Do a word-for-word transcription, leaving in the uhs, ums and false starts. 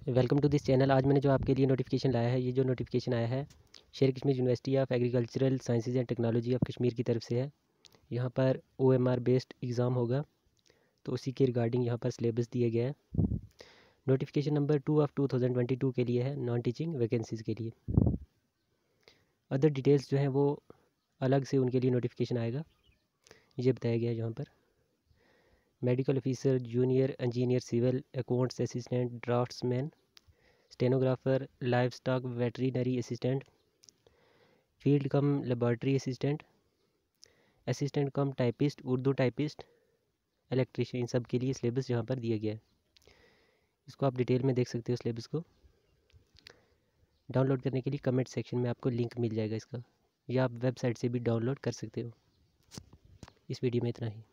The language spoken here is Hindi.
Welcome to this channel. आज मैंने जो आपके लिए नोटिफिकेशन लाया है, ये जो नोटिफिकेशन आया है Sher Kashmir university of agricultural sciences and technology of Kashmir की तरफ से है। यहाँ पर O M R based exam होगा, तो उसी के रिगार्डिंग यहाँ पर सिलेबस दिया गया है। Notification number two of two thousand twenty two के लिए है, नॉन टीचिंग वैकेंसीज़ के लिए। अदर डिटेल्स जो हैं वो अलग से उनके लिए नोटिफिकेशन आएगा, ये बताया गया है यहाँ पर। Medical officer, junior engineer civil, accounts assistant, draftsman, stenographer, livestock veterinary assistant, field cum laboratory assistant, assistant cum typist, Urdu typist, electrician, इन सब के लिए सिलेबस यहाँ पर दिया गया है। इसको आप डिटेल में देख सकते हो सिलेबस को। डाउनलोड करने के लिए कमेंट सेक्शन में आपको लिंक मिल जाएगा इसका, या आप वेबसाइट से भी डाउनलोड कर सकते हो। इस वीडियो में इतना ही।